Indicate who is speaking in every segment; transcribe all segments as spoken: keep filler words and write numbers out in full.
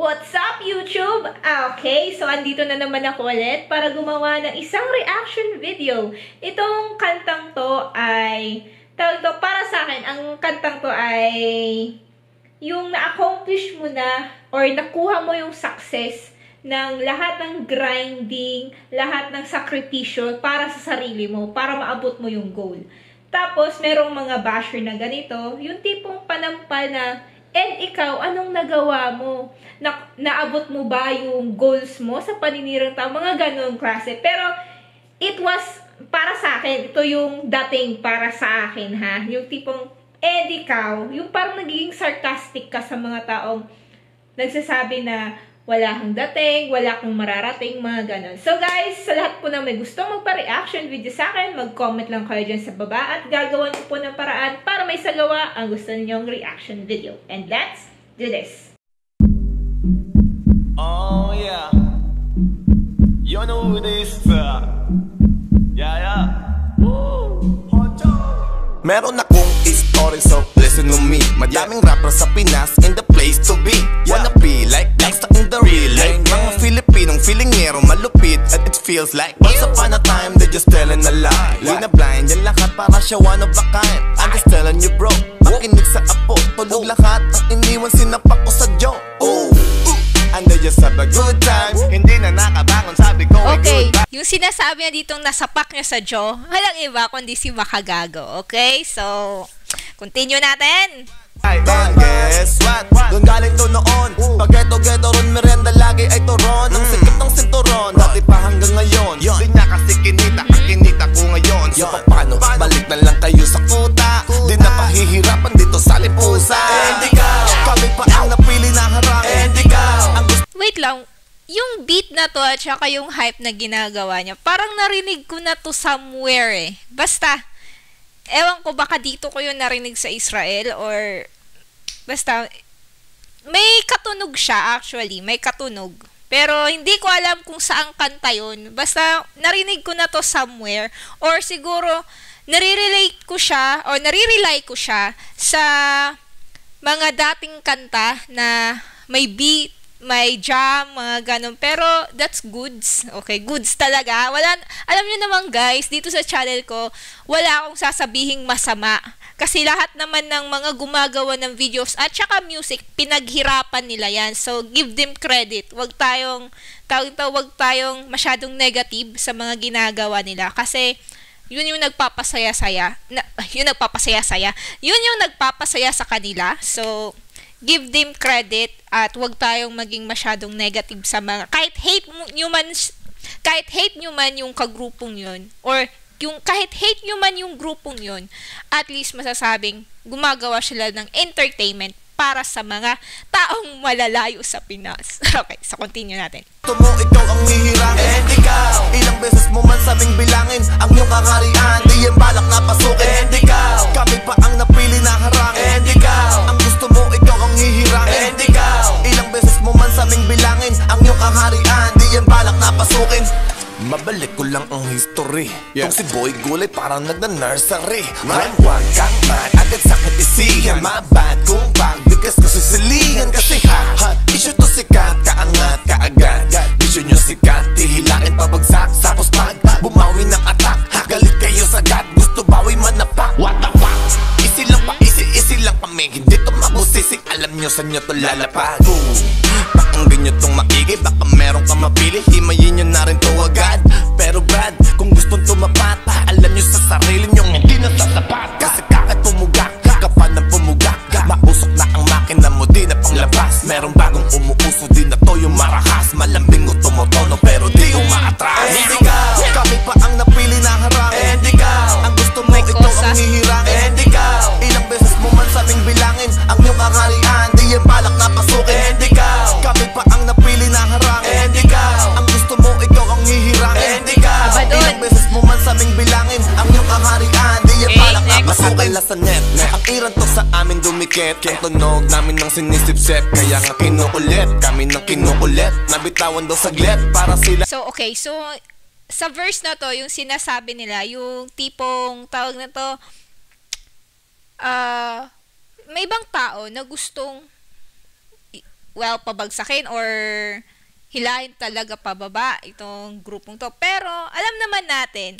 Speaker 1: What's up, YouTube? Okay, so andito na naman ako ulit para gumawa ng isang reaction video. Itong kantang to ay, tawag to, para sa akin, ang kantang to ay yung na-accomplish mo na or nakuha mo yung success ng lahat ng grinding, lahat ng sakripisyo para sa sarili mo, para maabot mo yung goal. Tapos, merong mga basher na ganito, yung tipong panampal na, and ikaw, anong nagawa mo? Na, naabot mo ba yung goals mo sa paninirang tao? Mga ganun klase. Pero, it was, para sa akin, ito yung dating para sa akin, ha? Yung tipong, and ikaw, yung parang nagiging sarcastic ka sa mga taong nagsasabi na wala kang dating, wala kang mararating, mga ganun. So guys, sa lahat po na may gustong magpa-reaction video sa akin, mag-comment lang kayo dyan sa baba at gagawan ko po ng paraan para may sagawa ang gusto ninyong reaction video. And let's do this!
Speaker 2: Oh yeah, you know who this is, uh, yeah yeah. Meron akong story, so listen to me. Madaming rapper sa Pinas in the place to be. Wanna be like gangsta in the real life. Mga Filipinong feelingero malupit, and it feels like once upon a time they just telling a lie. Di na blind yan lahat para siya one of a kind. I'm just telling you bro, makinig sa apo. Tulog lahat ang iniwan sinapak ko sa Joe. Ooh, and they just have a good time. Hindi na nakabangon, sabi ko
Speaker 1: okay, yung sinasabi niya ditong nasapak niya sa Joe, walang iba kundi si Makagago. Okay, so continue natin.
Speaker 2: Ay, guess what? Doon galing to noon. Pag eto-geto ron, merienda lagi ay turon. Ang sikip ng sinturon, dati pa hanggang ngayon. Di niya kasi kinita, ang kinita ko ngayon. So paano, balik na lang kayo sa kuta. Di na pahihirapan dito sa lipusa. And ikaw, kami pa ang napili na harang. And ikaw,
Speaker 1: wait lang, yung beat na to at saka yung hype na ginagawa niya, parang narinig ko na to somewhere eh. Basta, ewan ko baka dito ko yung narinig sa Israel or basta may katunog siya actually, may katunog. Pero hindi ko alam kung saang kanta yun. Basta narinig ko na to somewhere or siguro nare-relate ko siya or nare-rely ko siya sa mga dating kanta na may beat, may jam, mga ganun. Pero, that's goods. Okay, goods talaga. Wala, alam nyo naman guys, dito sa channel ko, wala akong sasabihing masama. Kasi lahat naman ng mga gumagawa ng videos at saka music, pinaghirapan nila yan. So, give them credit. Wag tayong, tawag to, wag tayong masyadong negative sa mga ginagawa nila. Kasi, yun yung nagpapasaya-saya. Na, yun nagpapasaya-saya. Yun yung nagpapasaya sa kanila. So, give them credit at wag tayong maging masyadong negative sa mga kahit hate nyo man kahit hate nyo man yung kagrupong yun or yung kahit hate nyo man yung grupong yun, at least masasabing gumagawa sila ng entertainment para sa mga taong malalayo sa Pinas. Okay, so continue natin.
Speaker 2: Tumo, ikaw ang hihirangin. And ikaw, ilang beses mo man sabing bilangin ang iyong kakarian, di yung balak na pasukin. And ikaw, kami pa ang napili na harangin. And ikaw, ang gusto mo, ikaw ang hihirangin. And ikaw, ilang beses mo man sabing bilangin ang iyong kakarian, di yung balak na pasukin. Mabalik ko lang ang history, yeah. Kung si Boy Gulay parang nagna-nursery, man, huwag kang mad, agad sakit isiyan. Mabad kung pagbigas ko sisilihan. Kasi ha, issue to sikat, kaangat, kaagad. Issue nyo sikat, tihilain pabagsak. Tapos pag bumawi ng attack, galit kayo sagad, gusto bawi manapak. What the fuck? Isi lang pa, isi, isi lang kami. Hindi to mabusisi, alam nyo saan nyo to lalapag. Pakinggan nyo tong maigi, baka meron ka mapili. Himayin nyo na rin to agad. Pero Brad, kung gustong tumapata, alam nyo sa sarili nyo hindi na sasapat. Kasi kakat pumugak, kapag na pumugak, mausok na ang makina mo, di na panglabas. Meron bagong umuuso, di na to yung marahas. Malambing o tumotono, pero di umaatras. And ikaw, kami pa ang napili na harang. And ikaw, ang gusto mo, ikaw ang hihirangin. And ikaw, ilang beses mo man sabing bilangin ang iyong kakarian, di yung balak na pasukin. And ikaw, kami pa ang napili na harang. And ikaw, ang gusto mo, ikaw ang hihirangin. And ikaw, ilang beses mo man sabing bilangin ang iyong kakarian, di yung balak na pasukin. Sa net, ang iran to sa amin dumikit. Ang tunog namin ng sinisipsep, kaya nga kinukulit, kami ng kinukulit. Nabitawan daw saglit para sila.
Speaker 1: So, okay, so sa verse na to, yung sinasabi nila, yung tipong tawag na to, ah, uh, may ibang tao na gustong well, pabagsakin or hilahin talaga pababa itong grupong to. Pero, alam naman natin,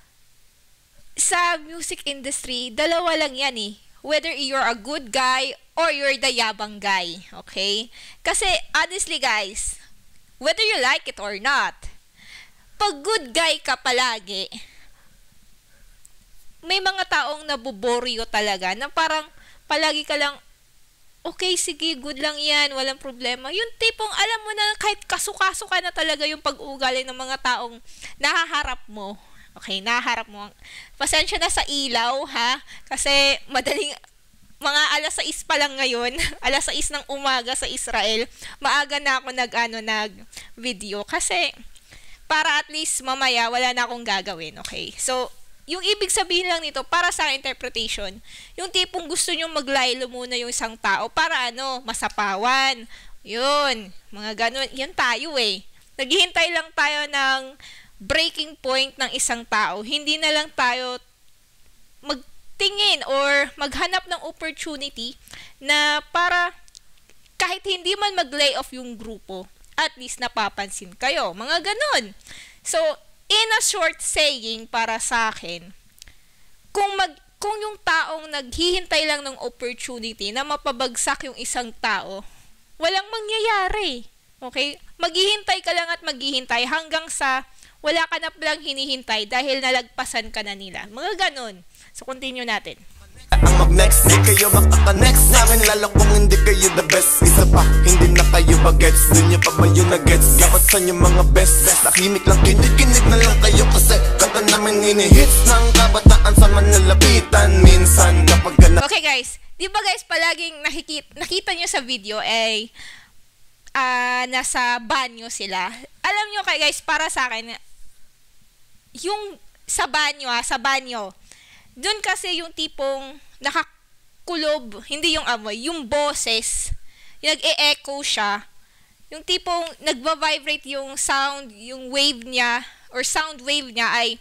Speaker 1: sa music industry, dalawa lang yan eh. Whether you're a good guy or you're the yabang guy. Okay? Kasi, honestly guys, whether you like it or not, pag good guy ka palagi, may mga taong naboboryo talaga na parang palagi ka lang, okay, sige, good lang yan, walang problema. Yung tipong, alam mo na, kahit kasukaso ka na talaga yung pag-uugali ng mga taong nahaharap mo. Okay, nahaharap mo. Pasensya na sa ilaw, ha? Kasi, madaling, mga alas sais pa lang ngayon, alas sais ng umaga sa Israel, maaga na ako nag, ano, nag-video. Kasi, para at least mamaya, wala na akong gagawin, okay? So, yung ibig sabihin lang nito, para sa interpretation, yung tipong gusto nyo maglaylo muna yung isang tao para ano, masapawan. Yun, mga ganun. Yan tayo eh. Naghihintay lang tayo ng breaking point ng isang tao. Hindi na lang tayo magtingin or maghanap ng opportunity na para kahit hindi man mag-lay off yung grupo, at least napapansin kayo. Mga ganun. So, in a short saying para sa akin, kung mag kung yung taong naghihintay lang ng opportunity na mapabagsak yung isang tao, walang mangyayari. Okay? Maghihintay ka lang at maghihintay hanggang sa wala ka na palang hinihintay dahil nalagpasan ka na nila. Mga ganun. So, continue natin.
Speaker 2: Ang mag-next, di kayo makaka-next namin lalo kung hindi kayo the best. Isa pa, hindi na kayo bagets, di nyo pa ba yun na-gets? Dapat sa inyo mga best, nakimik lang, kinig-kinig na lang kayo kasi kanta namin hinihits ng kabataan sa manlalapitan. Minsan kapag gana...
Speaker 1: Okay guys, di ba guys palaging nakikita, nakita nyo sa video ay uh, nasa banyo sila. Alam nyo kay guys, para sa akin, yung sa banyo ha, sa banyo, doon kasi yung tipong nakakulob, hindi yung amoy, yung boses, yung nag-e-echo siya, yung tipong nagba-vibrate yung sound, yung wave niya, or sound wave niya ay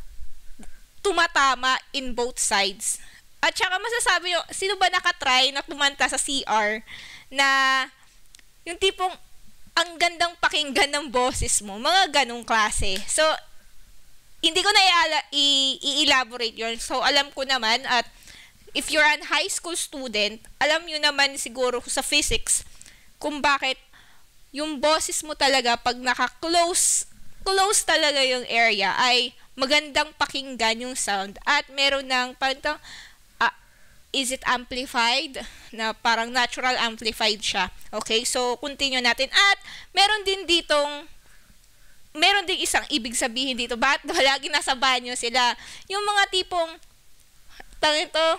Speaker 1: tumatama in both sides. At saka masasabi nyo, sino ba nakatry na kumanta sa C R na yung tipong ang gandang pakinggan ng boses mo, mga ganong klase. So, hindi ko na i-elaborate yun. So, alam ko naman at if you're an high school student, alam nyo naman siguro sa physics kung bakit yung boses mo talaga pag naka-close, close talaga yung area ay magandang pakinggan yung sound at meron ng parang uh, is it amplified? Na parang natural amplified siya. Okay? So, continue natin. At meron din ditong meron ding isang ibig sabihin dito. Bakit lagi nasa banyo sila? Yung mga tipong, tangin to,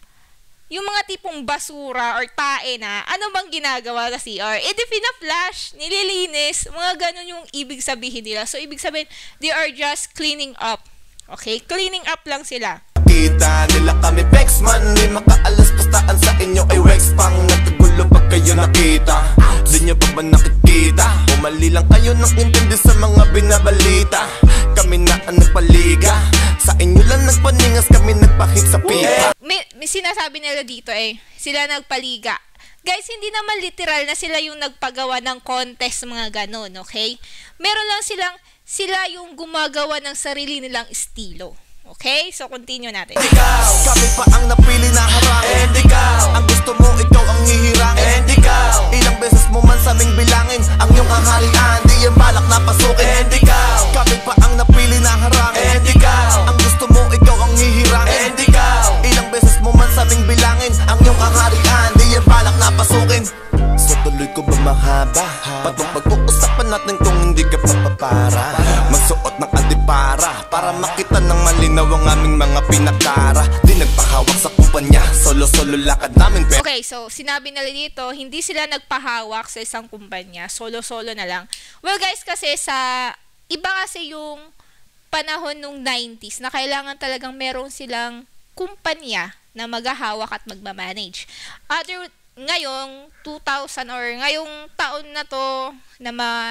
Speaker 1: yung mga tipong basura or tae na, ano bang ginagawa sa C R? Eh, di pina-flash, nililinis, mga ganun yung ibig sabihin nila. So, ibig sabihin, they are just cleaning up. Okay? Cleaning up lang sila.
Speaker 2: Kita nila kami pex man, di makaalas pastaan sa inyo ay wax pang nagkagulo pag kayo nakita. Di nyo pa ba nakikita? Umali lang kayo nang intindi sa mga binabalita. Kami na ang nagpaliga, sa inyo lang nagpaningas, kami nagpahit sa pipa.
Speaker 1: May, may sinasabi nila dito eh, sila nagpaliga. Guys, hindi naman literal na sila yung nagpagawa ng contest, mga ganon, okay? Meron lang silang, sila yung gumagawa ng sarili nilang estilo. Okay? So, continue natin.
Speaker 2: Ikaw, kami pa ang napili na harangin. And ikaw, ang gusto mo, ikaw ang hihirangin. And ikaw, ilang beses mo man sa aming bilangin ang iyong kaharian, di yung balak na pasukin. And ikaw, kami pa ang napili na harangin. And ikaw, ang gusto mo, ikaw ang hihirangin. And ikaw, ilang beses mo man sa aming bilangin ang iyong kaharian, di yung balak na pasukin. So tuloy ko ba mahaba? Patong pag-uusapan natin kung hindi ka papapara. Magsuot ng antipara para makita ng malinaw ang aming mga pinakara. Di nagpahawak sa kumpanya, solo-solo lakad namin.
Speaker 1: Okay, so sinabi nila dito, hindi sila nagpahawak sa isang kumpanya, solo-solo na lang. Well guys, kasi sa iba kasi yung panahon nung nineties na kailangan talagang meron silang kumpanya na maghahawak at magmamanage. Other ngayong two thousand or ngayong taon na to na ma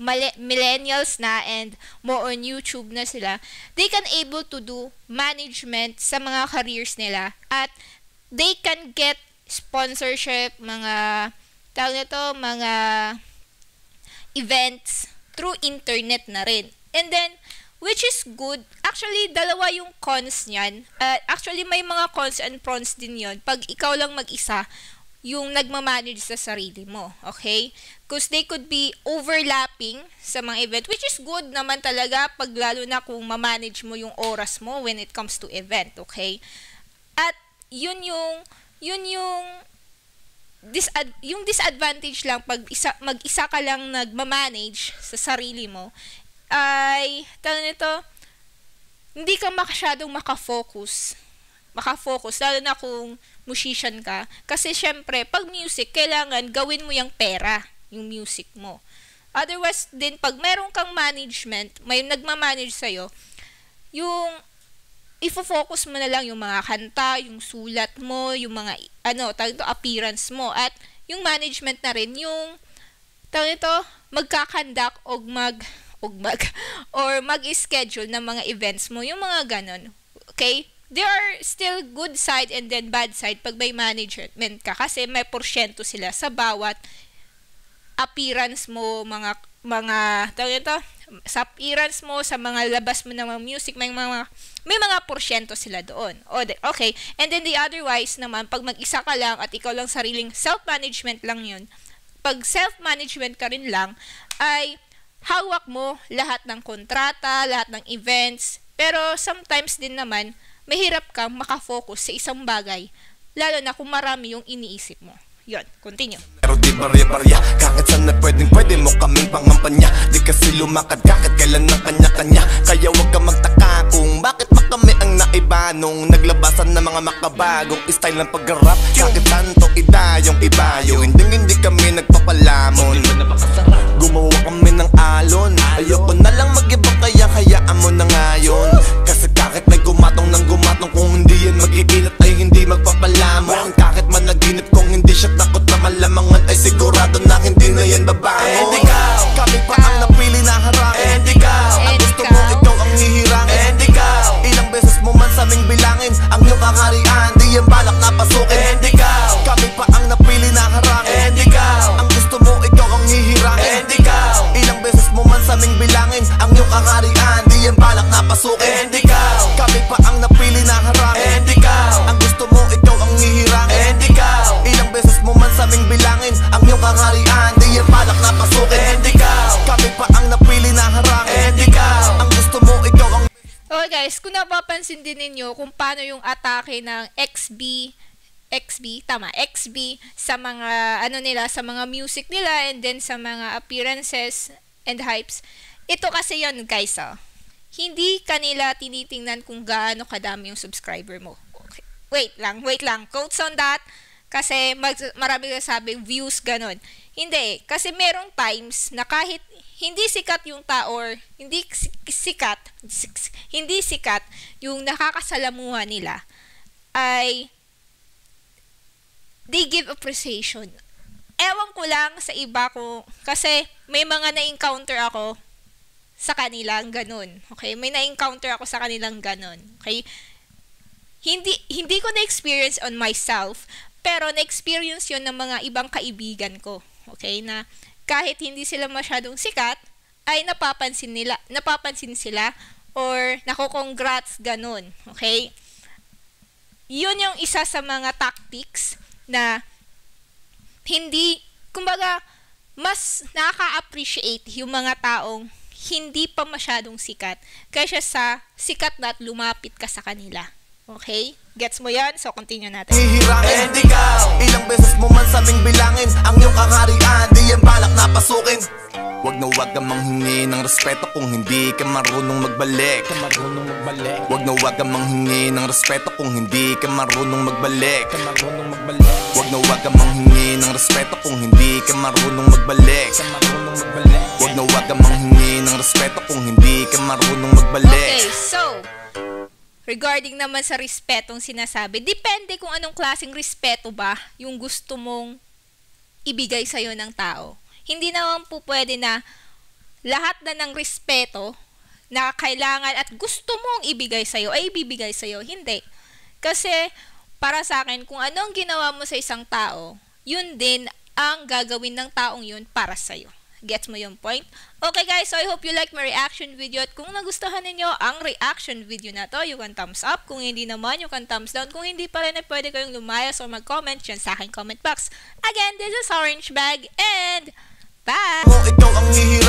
Speaker 1: millennials na and more on YouTube na sila, they can able to do management sa mga careers nila at they can get sponsorship, mga tawag nito, mga events through internet na rin. And then, which is good. Actually, dalawa yung cons niyan. Uh, actually, may mga cons and pros din yon pag ikaw lang mag-isa yung nagmamanage sa sarili mo. Okay? Because they could be overlapping sa mga event, which is good naman talaga pag lalo na kung mamanage mo yung oras mo when it comes to event. Okay? At yun yung, yun yung disad yung disadvantage lang pag isa, mag-isa ka lang nagmamanage sa sarili mo ay, tawag nito, hindi ka masyadong makafocus. Makafocus, lalo na kung musician ka. Kasi, syempre, pag music, kailangan gawin mo yung pera, yung music mo. Otherwise, din, pag meron kang management, may nagmamanage sa'yo, yung ifo-focus mo na lang yung mga kanta, yung sulat mo, yung mga, ano, tawag nito, appearance mo. At yung management na rin, yung, tawag nito, magkakandak o mag o mag or mag-schedule ng mga events mo, yung mga ganon. Okay? There are still good side and then bad side pag may management ka kasi may porsyento sila sa bawat appearance mo, mga mga tawag ito, sa appearance mo, sa mga labas mo ng mga music, may mga may mga porsyento sila doon. O, okay. And then the otherwise naman, pag mag-isa ka lang at ikaw lang sariling self-management lang yun, pag self-management ka rin lang, ay hawak mo lahat ng kontrata, lahat ng events, pero sometimes din naman, mahirap kang makafocus sa isang bagay, lalo na kung marami yung iniisip mo. Yun, continue.
Speaker 2: Pero di barya-barya, kahit saan na pwedeng pwede mo kaming pangampanya. Di kasi lumakad kahit kailan ng kanya-kanya. Kaya huwag ka magtaka kung bakit pa kami ang naiba nung naglabasan ng mga makabagong style ng pag-rap. Kahit tanto idayong ibayo, hindi hindi kami nagpapalamon. Gumawa kami ng alon, ayoko na lang mag-iba kaya hayaan mo na ngayon. Kasi kahit may gumatong ng gumatong, kung hindi yan magigilat ay hindi magpapalamon. Kahit managinip kung hindi siya takot na malamangan, ay sigurado na hindi na yan babangon. And ikaw, kami pa ang napili na harangin. And ikaw, ang gusto mo ikaw ang hihirangin. And ikaw, ilang beses mo man sa aming bilangin ang iyong kakarian, di yan balak na pasukin. And ikaw, kami pa ang napili na harangin. And ikaw, ang gusto mo ikaw ang hihirangin. And ikaw, ilang beses mo man sa aming bilangin ang iyong kakarian, di yan balak na pasukin. And ikaw, kami pa ang napili na harangin. And ikaw, ang gusto mo ikaw ang hihirangin. And ikaw, ilang beses mo man sa aming bilangin ang iyong kakarian, di yan balak na pasukin. And ikaw, kami pa ang napili na harangin. And ikaw, ang gusto mo ikaw ang...
Speaker 1: Okay guys, kung napapansin din ninyo kung paano yung atake ng X B X B, tama, X B sa mga ano nila, sa mga music nila and then sa mga appearances and hypes. Ito kasi yon guys, oh. Hindi kanila tinitingnan kung gaano kadami yung subscriber mo. Okay. Wait lang, wait lang. Quotes on that. Kasi mag, marami sabing views, ganon. Hindi. Kasi merong times na kahit hindi sikat yung tao or hindi sikat, hindi sikat yung nakakasalamuha nila, ay they give appreciation. Ewan ko lang sa iba ko, kasi may mga na-encounter ako sa kanilang ganun. Okay? May na-encounter ako sa kanilang ganun. Okay? Hindi, hindi ko na-experience on myself, pero na-experience yon ng mga ibang kaibigan ko. Okay? Na kahit hindi sila masyadong sikat, ay napapansin nila, napapansin sila, or nako-congrats, ganun. Okay? Yun yung isa sa mga tactics na hindi, kumbaga, mas nakaka-appreciate yung mga taong hindi pa masyadong sikat kaysa sa sikat na at lumapit ka sa kanila. Okay? Gets mo yan? So, continue natin.
Speaker 2: Hihirangin, and ikaw, ilang beses mo man sa aming bilangin ang iyong kakarian, di yan balak na pasukin. Wag na wag kang manghingi ng respeto kung hindi ka marunong magbalik. Wag na wag kang manghingi ng respeto kung hindi ka marunong magbalik. Wag na wag kang manghingi ng respeto kung hindi ka marunong magbalik. Wag na wag kang manghingi ng respeto kung hindi ka marunong magbalik.
Speaker 1: Okay, so regarding naman sa respetong sinasabi, depende kung anong klaseng respeto ba yung gusto mong ibigay sa'yo ng tao. Hindi naman po pwede na lahat na ng respeto na kailangan at gusto mong ibigay sa'yo ay ibibigay sa'yo. Hindi. Kasi para sa akin, kung anong ginawa mo sa isang tao, yun din ang gagawin ng taong yun para sa'yo. Gets mo yung point? Okay guys, so I hope you like my reaction video at kung nagustuhan ninyo ang reaction video na to, you can thumbs up. Kung hindi naman, you can thumbs down. Kung hindi pa rin, ay pwede kayong lumayas o mag-comment dyan sa aking comment box. Again, this is Orange Bag and bye!
Speaker 2: Mo ikaw ang hihirap